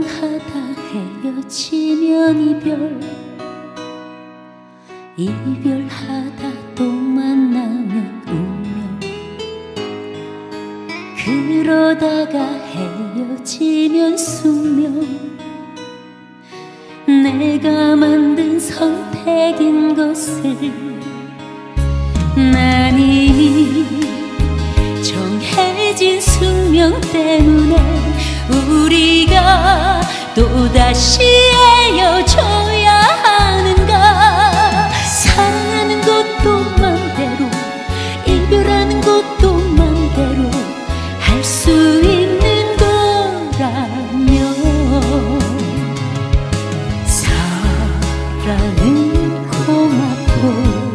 사랑하다 헤어지면 이별하다 또 만나면 운명. 그러다가 헤어지면 숙명. 내가 만든 선택인 것을 난 이미 정해진 숙명 때문에 우리가 또다시 헤어져야 하는가. 사랑하는 것도 맘대로, 이별하는 것도 맘대로 할 수 있는 거라면 사랑은 고맙고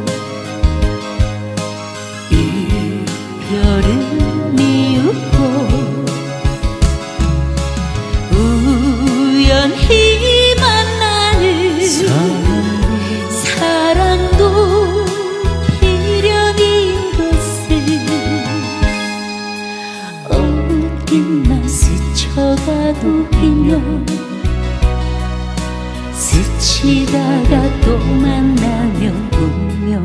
이별은 미웃고 우연히 만나는 사랑도 필연인 것을 옷깃만 스쳐가도 인연. 스치다가 또 만나면 운명.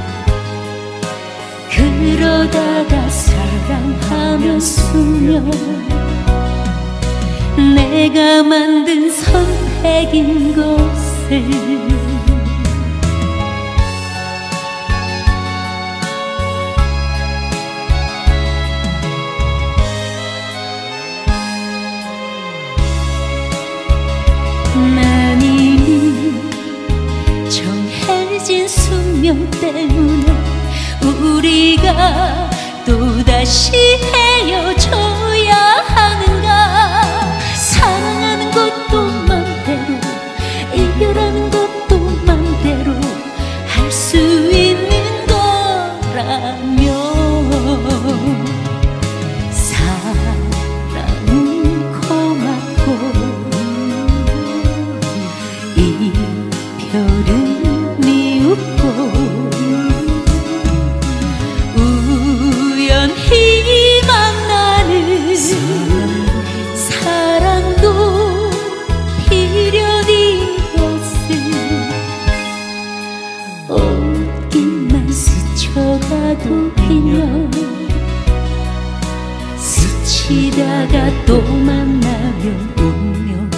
그러다가 사랑하면 숙명. 내가 만든 선택인 것을 난 이미 정해진 숙명 때문에 우리가 또다시 헤어져야 하는가. 사랑하는 것도 맘대로, 이별하는 것도 맘대로 할 수 있는 거라면 사랑은 고맙고 이별은 미웃고 우연히 만나는 사랑도 필연인 것을 옷깃만 스쳐가도 인연. 스치다가 또 만나면 운명.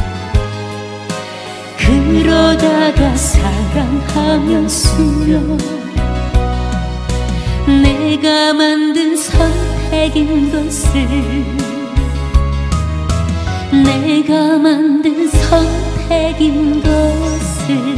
그러다가 사랑하면 숙명. 내가 만든 선택인 것을 내가 만든 선택인 것을